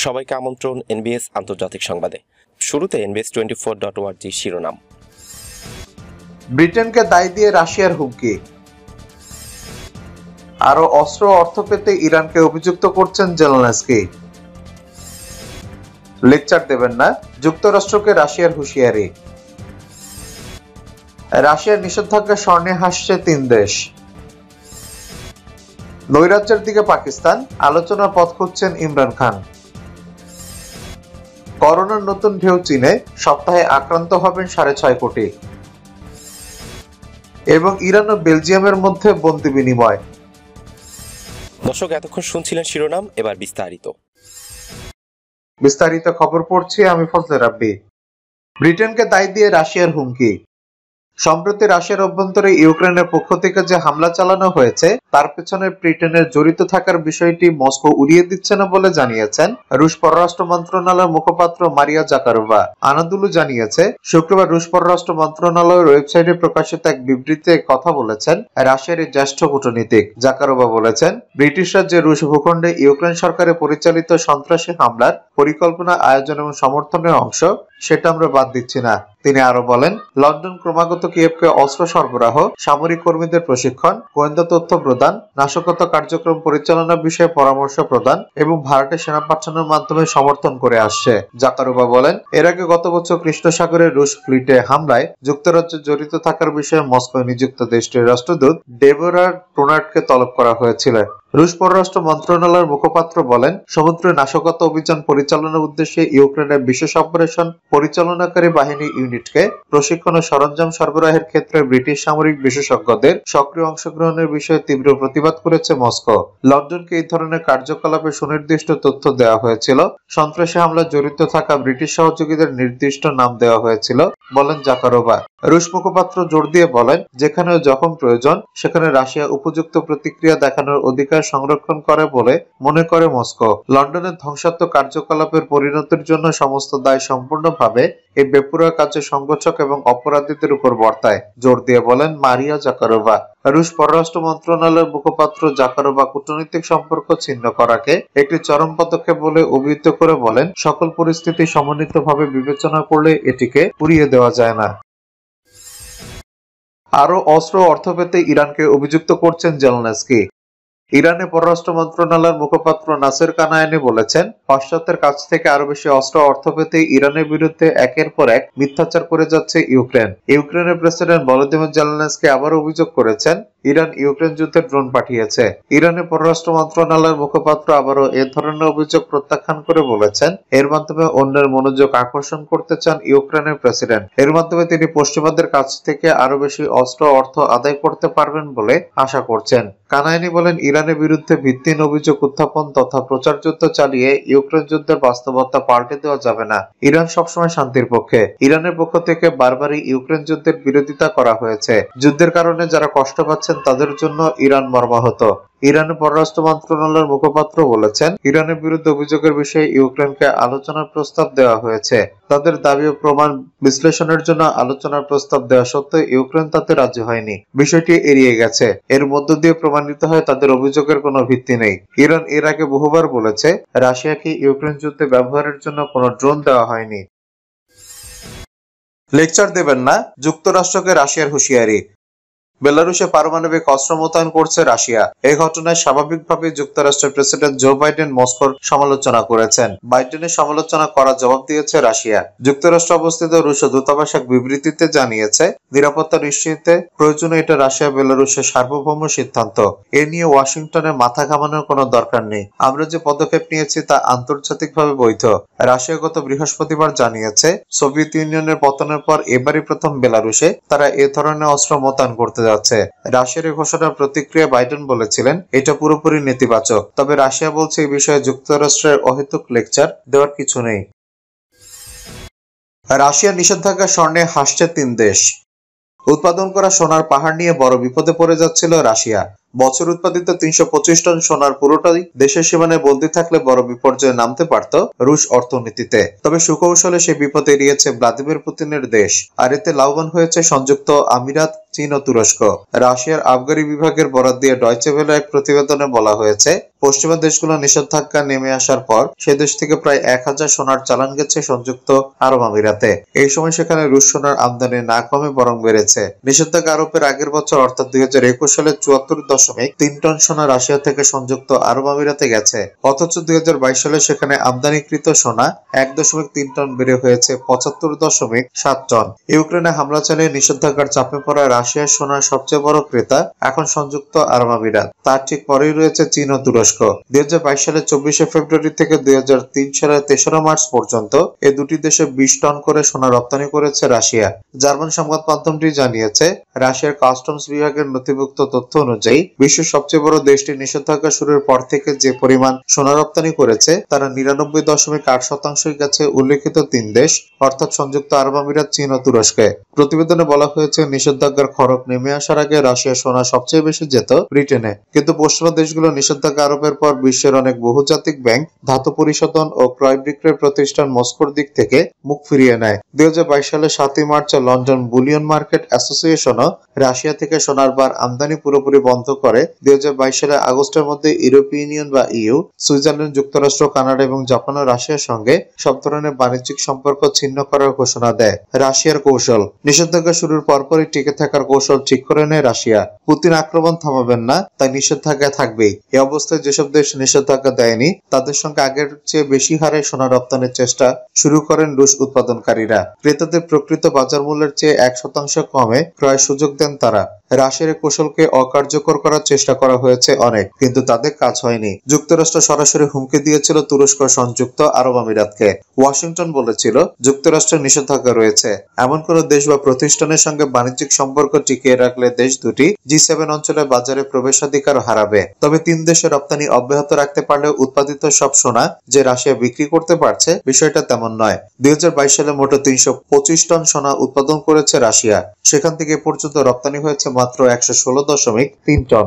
সবাইকে আমন্ত্রণ এনবিএস আন্তর্জাতিক সংবাদে। শুরুতে NBS24.org শিরোনাম। ব্রিটেনকে দায় দিয়ে রাশিয়ার হুমকি। আরো অস্ত্র অর্থ পেতে ইরানকে অভিযুক্ত করছেন জেলেনস্কি। লেকচার দেবেন না, যুক্তরাষ্ট্রকে রাশিয়ার হুঁশিয়ারি। রাশিয়ার নিষেধাজ্ঞা স্বর্ণে হাসছে 3 দেশ। নৈরাজ্যের দিকে পাকিস্তান, আলোচনার পথ খুঁজছেন ইমরান খান। করোনার নতুন ঢেউ চীনে, সপ্তাহে আক্রান্ত হবেন 6.5 কোটি। এবং ইরান ও বেলজিয়ামের মধ্যে বন্দি বিনিময়। দর্শক, এতক্ষণ শুনছিলেন শিরোনাম, এবার বিস্তারিত খবর পড়ছি আমি ফজলে রাব্বি। ব্রিটেনকে দায় দিয়ে রাশিয়ার হুমকি। সম্প্রতি রাশিয়ার অভ্যন্তরে ইউক্রেনের পক্ষ থেকে যে হামলা চালানো হয়েছে তার পেছনে ব্রিটেনের জড়িত থাকার বিষয়টি মস্কো উড়িয়ে দিচ্ছে না বলে জানিয়েছেন রুশ পররাষ্ট্র মন্ত্রণালয়ের মুখপাত্র মারিয়া জাকারোভা। আনাদুলু জানিয়েছে, শুক্রবার রুশ পররাষ্ট্র মন্ত্রণালয়ের ওয়েবসাইটে প্রকাশিত এক বিবৃতিতে কথা বলেছেন রাশিয়ার জ্যেষ্ঠ কূটনীতিক। জাকারোভা বলেছেন, ব্রিটিশরা যে রুশ ভূখণ্ডে ইউক্রেন সরকারের পরিচালিত সন্ত্রাসী হামলার পরিকল্পনা, আয়োজন এবং সমর্থনের অংশ, সেটা আমরা বাদ দিচ্ছি না। তিনি আরো বলেন, লন্ডন ক্রমাগত কিয়েভকে অস্ত্র সরবরাহ, সামরিক কর্মীদের প্রশিক্ষণ, গোয়েন্দা তথ্য প্রদান, নাশকতা কার্যক্রম পরিচালনা বিষয়ে পরামর্শ প্রদান এবং ভারতে সেনা পাঠানোর মাধ্যমে সমর্থন করে আসছে। জাকারোভা বলেন, এর আগে গত বছর কৃষ্ণ সাগরে রুশ ফ্লিটে হামলায় যুক্তরাজ্য জড়িত থাকার বিষয়ে মস্কোয় নিযুক্ত দেশটির রাষ্ট্রদূত ডেবোরা টুনার্টকে তলব করা হয়েছিল। রুশ পররাষ্ট্র মন্ত্রণালয়ের মুখপাত্র বলেন, সমুদ্রে নাশকতা অভিযান পরিচালনার উদ্দেশ্যে ইউক্রেনের বিশেষ অপারেশন পরিচালনাকারী বাহিনী ইউনিটকে প্রশিক্ষণ ও সরঞ্জাম সরবরাহের ক্ষেত্রে ব্রিটিশ সামরিক বিশেষজ্ঞদের সক্রিয় অংশগ্রহণের বিষয়ে তীব্র প্রতিবাদ করেছে মস্কো। লন্ডনকে এই ধরনের কার্যকলাপে সুনির্দিষ্ট তথ্য দেওয়া হয়েছিল। সন্ত্রাসী হামলায় জড়িত থাকা ব্রিটিশ সহযোগীদের নির্দিষ্ট নাম দেওয়া হয়েছিল বলেন জাকারোভা। রুশ মুখপাত্র জোর দিয়ে বলেন, যেখানে যখন প্রয়োজন সেখানে রাশিয়া উপযুক্ত প্রতিক্রিয়া দেখানোর অধিকার সংরক্ষণ করে বলে মনে করে মস্কো। লন্ডনের ধ্বংসাত্মক কার্যকলাপের পরিণতির জন্য সমস্ত দায় সম্পূর্ণভাবে এই বেপরোয়া কাজের সংগঠক এবং অপরাধীদের উপর বর্তায়, জোর দিয়ে বলেন মারিয়া জাকারোভা। রুশ পররাষ্ট্র মন্ত্রণালয়ের মুখপাত্র জাকারোভা কূটনৈতিক সম্পর্ক ছিন্ন করাকে একটি চরম পদক্ষেপ বলে অভিহিত করে বলেন, সকল পরিস্থিতি সমন্বিতভাবে বিবেচনা করলে এটিকে উড়িয়ে দেওয়া যায় না। আরো অস্ত্র অর্থ পেতে ইরানকে অভিযুক্ত করছেন জেলেনস্কি। ইরানের পররাষ্ট্র মন্ত্রণালয়ের মুখপাত্র নাসের কানায়ানি বলেছেন, পাশ্চাত্যের কাছ থেকে আরো বেশি অস্ত্র অর্থ পেতে ইরানের বিরুদ্ধে একের পর এক মিথ্যাচার করে যাচ্ছে ইউক্রেন। ইউক্রেনের প্রেসিডেন্ট ভলোদিমির জেলেনস্কি আবার অভিযোগ করেছেন, ইরান ইউক্রেন যুদ্ধে ড্রোন পাঠিয়েছে। ইরানের পররাষ্ট্র মন্ত্রণালয়ের মুখপাত্র আবারও এ ধরনের অভিযোগ প্রত্যাখ্যান করে বলেছেন, এর মাধ্যমে অন্যের মনোযোগ আকর্ষণ করতে চান ইউক্রেনের প্রেসিডেন্ট। এর মাধ্যমে তিনি পশ্চিমাদের কাছ থেকে আরো বেশি অস্ত্র অর্থ আদায় করতে পারবেন বলে আশা করছেন। কানায়ানি বলেন, ইরানের বিরুদ্ধে ভিত্তিহীন অভিযোগ উত্থাপন তথা প্রচার যুদ্ধ চালিয়ে ইউক্রেন যুদ্ধের বাস্তবতা পাল্টে দেওয়া যাবে না। ইরান সবসময় শান্তির পক্ষে। ইরানের পক্ষ থেকে বারবারই ইউক্রেন যুদ্ধের বিরোধিতা করা হয়েছে। যুদ্ধের কারণে যারা কষ্ট পাচ্ছেন তাদের জন্য ইরান মর্মাহত। ইরানের পররাষ্ট্র মন্ত্রণালয়ের মুখপাত্র বলেছেন, ইরানের বিরুদ্ধে অভিযোগের বিষয়ে ইউক্রেনকে আলোচনার প্রস্তাব দেওয়া হয়েছে। তাদের দাবি ও প্রমাণ বিশ্লেষণের জন্য আলোচনার প্রস্তাব দেওয়া সত্ত্বেও ইউক্রেন তাতে রাজি হয়নি, বিষয়টি এড়িয়ে গেছে। এর মধ্য দিয়ে প্রমাণিত হয় তাদের অভিযোগের কোনো ভিত্তি নেই। ইরান এর আগে বহুবার বলেছে, রাশিয়াকে ইউক্রেন যুদ্ধে ব্যবহারের জন্য কোনো ড্রোন দেওয়া হয়নি। লেকচার দেবেন না, যুক্তরাষ্ট্রকে রাশিয়ার হুঁশিয়ারি। বেলারুশে পারমাণবিক অস্ত্র মোতায়েন করছে রাশিয়া। এই ঘটনায় স্বাভাবিকভাবে যুক্তরাষ্ট্রের প্রেসিডেন্ট জো বাইডেন মস্কোর সমালোচনা করেছেন। বাইডেনের সমালোচনা করার জবাব দিয়েছে রাশিয়া। যুক্তরাষ্ট্র অবস্থিত রুশ দূতাবাস এক বিবৃতিতে জানিয়েছে, নিরাপত্তা নিশ্চিতে প্রয়োজনে এটা রাশিয়া বেলারুশের সার্বভৌম সিদ্ধান্ত। এ নিয়ে ওয়াশিংটনের মাথা ঘামানোর কোনো দরকার নেই। আমরা যে পদক্ষেপ নিয়েছি তা আন্তর্জাতিকভাবে বৈধ। রাশিয়া গত বৃহস্পতিবার জানিয়েছে, সোভিয়েত ইউনিয়নের পতনের পর এবারই প্রথম বেলারুশে তারা এ ধরনের অস্ত্র মোতায়েন করতে যাচ্ছে। রাশিয়ার এই ঘোষণার প্রতিক্রিয়া বাইডেন বলেছিলেন, এটা পুরোপুরি নেতিবাচক। তবে রাশিয়া বলছে এই বিষয়ে যুক্তরাষ্ট্রের অহেতুক লেকচার দেওয়ার কিছু নেই। রাশিয়ার নিষেধাজ্ঞা স্বর্ণে হাসছে 3 দেশ। উৎপাদন করা সোনার পাহাড় নিয়ে বড় বিপদে পড়ে যাচ্ছিল রাশিয়া। বছর উৎপাদিত 325 টন সোনার পুরোটাই দেশের সীমানায় বন্দী থাকলে বড় বিপর্যয়ে নামতে পারত রুশ অর্থনীতিতে। তবে সুকৌশলে সে বিপদ এড়িয়েছে ভ্লাদিমির পুতিনের দেশ, আর এতে লাভবান হয়েছে সংযুক্ত আমিরাত, চীন ও তুরস্ক। রাশিয়ার আবগারি বিভাগের বরাত দিয়ে ডয়চে ভেলে এক প্রতিবেদনে বলা হয়েছে, পশ্চিমা দেশগুলো নিষেধাজ্ঞা নেমে আসার পর সে দেশ থেকে প্রায় 1000 সোনার চালান গেছে সংযুক্ত আরব আমিরাতে। এই সময় সেখানে রুশ সোনার আমদানি না কমে বরং বেড়েছে। নিষেধাজ্ঞা আরোপের আগের বছর অর্থাৎ 2021 সালে 74.3 টন সোনা রাশিয়া থেকে সংযুক্ত আরব আমিরাতে গেছে। অথচ 2022 সালে সেখানে আমদানিকৃত সোনা 1.3 টন বেড়ে হয়েছে 75.7 টন। ইউক্রেনে হামলা চালিয়ে নিষেধাজ্ঞার চাপে পড়া রাশিয়ার সোনার সবচেয়ে বড় ক্রেতা এখন সংযুক্ত আরব আমিরাত, তার ঠিক পরেই রয়েছে চীন ও তুরস্ক। 2022 সালের 24 ফেব্রুয়ারি থেকে 2003 সালের 3রা মার্চ পর্যন্ত এ দুটি দেশে 20 টন করে সোনা রপ্তানি করেছে রাশিয়া। জার্মান সংবাদ মাধ্যমটি জানিয়েছে, রাশিয়ার কাস্টমস বিভাগের নথিভুক্ত তথ্য অনুযায়ী বিশ্বের সবচেয়ে বড় দেশটি নিষেধাজ্ঞা শুরুর পর থেকে যে পরিমাণ সোনা রপ্তানি করেছে তার 99.8% গেছে উল্লেখিত 3 দেশ অর্থাৎ সংযুক্ত আরব আমিরাত, চীন ও তুরস্কে। প্রতিবেদনে বলা হয়েছে, নিষেধাজ্ঞার খড়গ নেমে আসার আগে রাশিয়ার সোনা সবচেয়ে বেশি যেত ব্রিটেনে, কিন্তু পশ্চিমা দেশগুলো নিষেধাজ্ঞা আরোপের পর বিশ্বের অনেক বহুজাতিক ব্যাংক, ধাতু পরিশোধন ও ক্রয় বিক্রয় প্রতিষ্ঠান মস্কোর দিক থেকে মুখ ফিরিয়ে নেয়। 2022 সালের 7 মার্চ লন্ডন বুলিয়ন মার্কেট অ্যাসোসিয়েশনও রাশিয়া থেকে সোনার বার আমদানি পুরোপুরি বন্ধ করে। 2022 সালের আগস্টের মধ্যে ইউরোপীয় ইউনিয়ন বা ইউ, সুইজারল্যান্ড, যুক্তরাষ্ট্র, কানাডা এবং জাপান ও রাশিয়ার সঙ্গে সব ধরনের বাণিজ্যিক সম্পর্ক ছিন্ন করার ঘোষণা দেয়। রাশিয়ার কৌশল। নিষেধাজ্ঞা শুরুর পরপরই টিকে থাকার কৌশল ঠিক করে নেয় রাশিয়া। পুতিন আক্রমণ থামাবেন না, তাই নিষেধাজ্ঞা থাকবেই। এই অবস্থায় যেসব দেশ নিষেধাজ্ঞা দেয়নি তাদের সঙ্গে আগের চেয়ে বেশি হারে সোনা রপ্তানির চেষ্টা শুরু করেন রুশ উৎপাদনকারীরা। ক্রেতাদের প্রকৃত বাজার মূল্যের চেয়ে 1% কমে ক্রয়ের সুযোগ দেন তারা। রাশিয়ার কৌশলকে অকার্যকর করার চেষ্টা করা হয়েছে অনেক, কিন্তু তাদের কাজ হয়নি। যুক্তরাষ্ট্র সরাসরি হুমকি দিয়েছিল তুরস্ক, সংযুক্ত আরব আমিরাতকে। ওয়াশিংটন বলেছিল, যুক্তরাষ্ট্রের নিষেধাজ্ঞা রয়েছে, এমন কোন দেশ বা প্রতিষ্ঠানের সঙ্গে বাণিজ্যিক সম্পর্ক টিকিয়ে রাখলে দেশ দুটি G7 অঞ্চলের বাজারে প্রবেশাধিকার হারাবে। তবে 3 দেশে রপ্তানি অব্যাহত রাখতে পারলে উৎপাদিত সব সোনা যে রাশিয়া বিক্রি করতে পারছে, বিষয়টা তেমন নয়। 2022 সালে মোট 325 টন সোনা উৎপাদন করেছে রাশিয়া, সেখান থেকে পর্যন্ত রপ্তানি হয়েছে মাত্র 116.3 টন।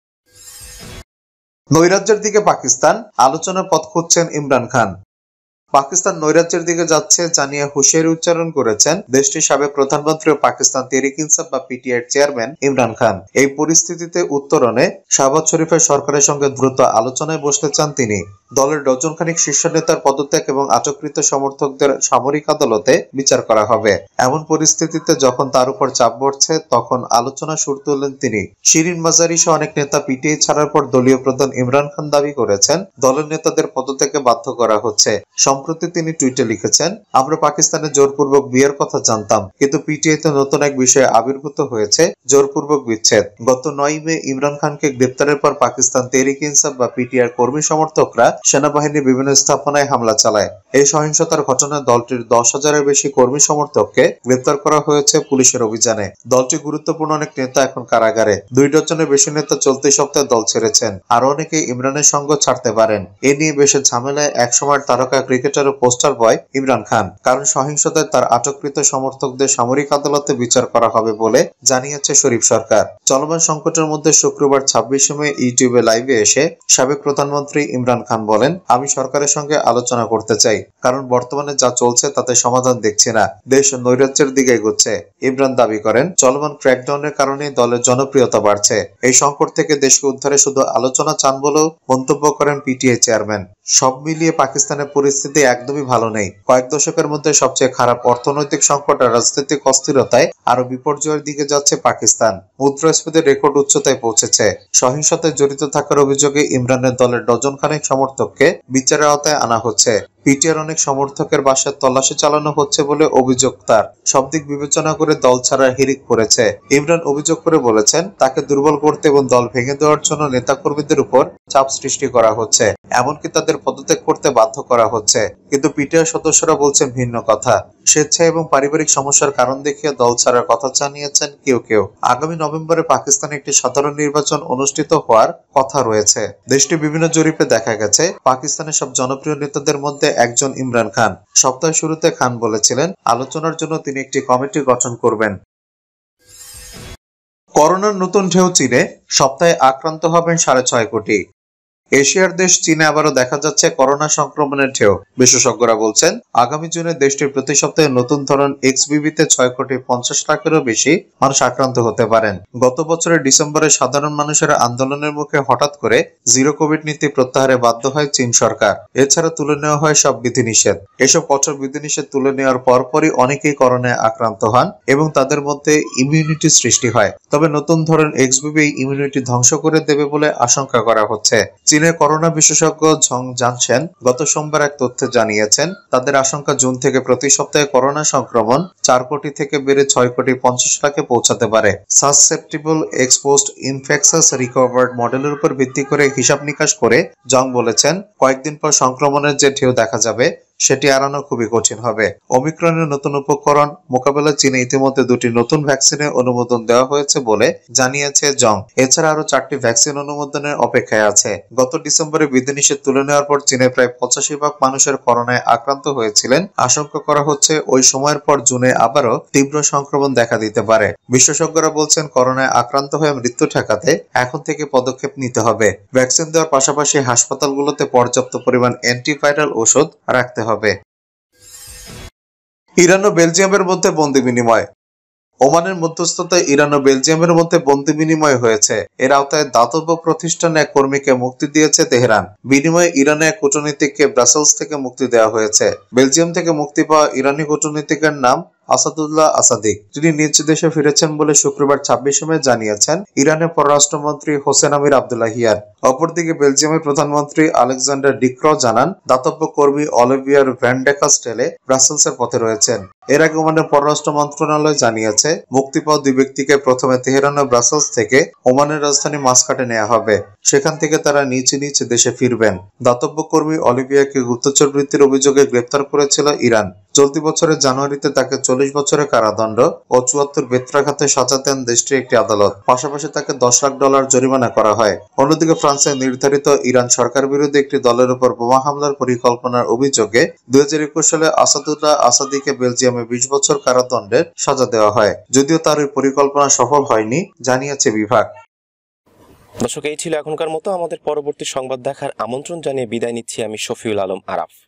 নৈরাজ্যের দিকে পাকিস্তান, আলোচনার পথ খুঁজছেন ইমরান খান। পাকিস্তান নৈরাজ্যের দিকে যাচ্ছে জানিয়ে হুঁশিয়ারি উচ্চারণ করেছেন দেশটির সাবেক প্রধানমন্ত্রী ও পাকিস্তান তেহরিক ইনসাফ বা পিটিআই চেয়ারম্যান ইমরান খান। এই পরিস্থিতিতে উত্তরণে শাহবাজ শরীফের সরকারের সঙ্গে দ্রুত আলোচনায় বসতে চান তিনি। দলের ডজনখানিক শীর্ষ নেতার পদত্যাগ এবং আটককৃত সমর্থকদের সামরিক আদালতে বিচার করা হবে। এমন পরিস্থিতিতে যখন তার উপর চাপ পড়ছে, তখন আলোচনা সুর তুললেন তিনি। শিরিন মাজারি সহ অনেক নেতা পিটিআই ছাড়ার পর দলীয় প্রধান ইমরান খান দাবি করেছেন, দলের নেতাদের পদত্যাগে বাধ্য করা হচ্ছে। সম্প্রতি তিনি টুইটে লিখেছেন, আমরা পাকিস্তানে জোরপূর্বক বিয়ের কথা জানতাম, কিন্তু পিটিআইতে নতুন এক বিষয়ে আবির্ভূত হয়েছে জোরপূর্বক বিচ্ছেদ। গত 9 মে ইমরান খানকে গ্রেপ্তারের পর পাকিস্তান তেহরিক ইনসাফ বা পিটিআই কর্মী সমর্থকরা সেনাবাহিনীর বিভিন্ন স্থাপনায় হামলা চালায়। এই সহিংসতার ঘটনায় দলটির 10,000-এর বেশি কর্মী সমর্থককে গ্রেপ্তার করা হয়েছে পুলিশের অভিযানে। দলটির গুরুত্বপূর্ণ অনেক নেতা এখন কারাগারে। 2 ডজনের বেশি নেতা চলতি সপ্তাহে দল ছেড়েছেন। আরো অনেকে ইমরানের সঙ্গ ছাড়তে পারেন। এ নিয়ে বেশি ঝামেলায় একসময়ের তারকা ক্রিকেটার ও পোস্টার বয় ইমরান খান, কারণ সহিংসতায় তার আটককৃত সমর্থকদের সামরিক আদালতে বিচার করা হবে বলে জানিয়েছে শরীফ সরকার। চলমান সংকটের মধ্যে শুক্রবার 26 মে ইউটিউবে লাইভে এসে সাবেক প্রধানমন্ত্রী ইমরান খান বলেন, আমি সরকারের সঙ্গে আলোচনা করতে চাই, কারণ বর্তমানে যা চলছে তাতে সমাধান দেখছি না, দেশ নৈরাজ্যের দিকে এগোচ্ছে। ইমরান দাবি করেন, চলমান ক্র্যাকডাউনের কারণে দলের জনপ্রিয়তা বাড়ছে। এই সংকট থেকে দেশকে উদ্ধারে শুধু আলোচনা চান বলেও মন্তব্য করেন পিটিআই চেয়ারম্যান। সব মিলিয়ে পাকিস্তানের পরিস্থিতি একদমই ভালো নেই। কয়েক দশকের মধ্যে সবচেয়ে খারাপ অর্থনৈতিক সংকট আর রাজনৈতিক অস্থিরতায় আরো বিপর্যয়ের দিকে যাচ্ছে পাকিস্তান। মুদ্রাস্ফীতির রেকর্ড উচ্চতায় পৌঁছেছে। সহিংসতায় জড়িত থাকার অভিযোগে ইমরানের দলের ডজনখানেক সমর্থককে বিচারের আওতায় আনা হচ্ছে। পিটিআর অনেক সমর্থকের বাসায় তল্লাশি চালানো হচ্ছে বলে অভিযোগ তার। সব দিক বিবেচনা করে দল ছাড়ার হিড়িক পড়েছে। ইমরান অভিযোগ করে বলেছেন, তাকে দুর্বল করতে এবং দল ভেঙে দেওয়ার জন্য নেতাকর্মীদের উপর চাপ সৃষ্টি করা হচ্ছে, এমনকি তাদের পদত্যাগ করতে বাধ্য করা হচ্ছে। কিন্তু পিটিআর সদস্যরা বলছেন ভিন্ন কথা। স্বেচ্ছায় এবং পারিবারিক সমস্যার কারণ দেখিয়ে দল ছাড়ার কথা জানিয়েছেন কেউ কেউ। আগামী নভেম্বরে পাকিস্তানে একটি সাধারণ নির্বাচন অনুষ্ঠিত হওয়ার কথা রয়েছে। দেশটির বিভিন্ন জরিপে দেখা গেছে, পাকিস্তানের সব জনপ্রিয় নেতাদের মধ্যে একজন ইমরান খান। সপ্তাহের শুরুতে খান বলেছিলেন, আলোচনার জন্য তিনি একটি কমিটি গঠন করবেন। করোনার নতুন ঢেউ চীনে, সপ্তাহে আক্রান্ত হবেন 6.5 কোটি। এশিয়ার দেশ চীনে আবারও দেখা যাচ্ছে করোনা সংক্রমণের ঢেউ। বিশেষজ্ঞরা বলছেন আগামী জুনে দেশটির প্রতি সপ্তাহে নতুন ধরন XBB-তে 6,50,00,000-এরও বেশি মানুষ আক্রান্ত হতে পারেন। গত বছরের ডিসেম্বরে সাধারণ মানুষের আন্দোলনের মুখে হঠাৎ করে জিরো কোভিড নীতি প্রত্যাহারে বাধ্য হয় চীন সরকার। এছাড়া তুলে নেওয়া হয় সব বিধিনিষেধ। এসব কঠোর বিধিনিষেধ তুলে নেওয়ার পরপরই অনেকেই করোনায় আক্রান্ত হন এবং তাদের মধ্যে ইমিউনিটি সৃষ্টি হয়। তবে নতুন ধরন XBB ইমিউনিটি ধ্বংস করে দেবে বলে আশঙ্কা করা হচ্ছে। চীনের করোনা বিশেষজ্ঞ ঝং জানশেন গত সোমবার এক তথ্যে জানিয়েছেন তাদের আশঙ্কা জুন থেকে প্রতি সপ্তাহে করোনা সংক্রমণ 4 কোটি থেকে বেড়ে 6,50,00,000-এ পৌঁছাতে পারে। সাসসেপ্টিবল এক্সপোজড ইনফেকশাস রিকভার্ড মডেলের উপর ভিত্তি করে হিসাব নিকাশ করে জং বলেছেন কয়েকদিন পর সংক্রমণের যে ঢেউ দেখা যাবে সেটি এড়ানো খুবই কঠিন হবে। ওমিক্রনের নতুন উপকরণ মোকাবেলায় চীনে ইতিমধ্যে 2টি নতুন ভ্যাকসিনের অনুমোদন দেওয়া হয়েছে বলে জানিয়েছে জং। এছাড়া আরো 4টি ভ্যাকসিন অনুমোদনের অপেক্ষায় আছে। গত ডিসেম্বরে বিধিনিষেধ তুলে নেওয়ার পর চীনে প্রায় 85 ভাগ মানুষের করোনায় আক্রান্ত হয়েছিলেন। আশঙ্কা করা হচ্ছে ওই সময়ের পর জুনে আবারও তীব্র সংক্রমণ দেখা দিতে পারে। বিশেষজ্ঞরা বলছেন করোনায় আক্রান্ত হয়ে মৃত্যু ঠেকাতে এখন থেকে পদক্ষেপ নিতে হবে। ভ্যাকসিন দেওয়ার পাশাপাশি হাসপাতালগুলোতে পর্যাপ্ত পরিমাণ অ্যান্টিভাইরাল ওষুধ রাখতে হবে। ইরান ও বেলজিয়ামের মধ্যে বন্দি বিনিময়। ওমানের মধ্যস্থতায় ইরান ও বেলজিয়ামের মধ্যে বন্দি বিনিময় হয়েছে। এর আওতায় দাতব্য প্রতিষ্ঠানে এক কর্মীকে মুক্তি দিয়েছে তেহরান। বিনিময়ে ইরানে এক কূটনীতিককে ব্রাসেলস থেকে মুক্তি দেওয়া হয়েছে। বেলজিয়াম থেকে মুক্তি পাওয়া ইরানি কূটনীতিকের নাম আসাদুল্লাহ আসাদিক। তিনি নিজ দেশে ফিরেছেন বলে শুক্রবার 26 মে জানিয়েছেন ইরানের পররাষ্ট্রমন্ত্রী হোসেন আমির আব্দুল্লাহিয়ান। অপরদিকে বেলজিয়ামের প্রধানমন্ত্রী আলেকজান্ডার ডিক্র জানান দাতব্য কর্মী অলিভিয়ার ভ্যান্ডেকাস্টেলে ব্রাসেলসের পথে রয়েছেন। এর আগে ওমানের পররাষ্ট্র মন্ত্রণালয় জানিয়েছে মুক্তি পাওয়া 2 ব্যক্তিকে প্রথমে তেহরান ও ব্রাসেলস থেকে ওমানের রাজধানী মাসকাটে নেওয়া হবে। সেখান থেকে তারা নিজ নিজ দেশে ফিরবেন। দাতব্য কর্মী অলিভিয়াকে গুপ্তচর বৃত্তির অভিযোগে গ্রেপ্তার করেছিল ইরান। চলতি বছরের জানুয়ারিতে তাকে 40 বছরের কারাদণ্ড ও 74 বেত্রাঘাতে সাজা দেন দেশটির একটি আদালত। পাশাপাশি তাকে $10 লাখ জরিমানা করা হয়। অন্যদিকে ফ্রান্সে নির্ধারিত ইরান সরকার বিরোধী একটি দলের উপর বোমা হামলার পরিকল্পনার অভিযোগে 2021 সালে আসাদুল্লাহ আসাদিকে বেলজিয়ামে 20 বছর কারাদণ্ডের সাজা দেওয়া হয়। যদিও তার ওই পরিকল্পনা সফল হয়নি জানিয়েছে বিভাগ। দর্শক, এই ছিল এখনকার মতো। আমাদের পরবর্তী সংবাদ দেখার আমন্ত্রণ জানিয়ে বিদায় নিচ্ছি আমি শফিউল আলম আরাফ।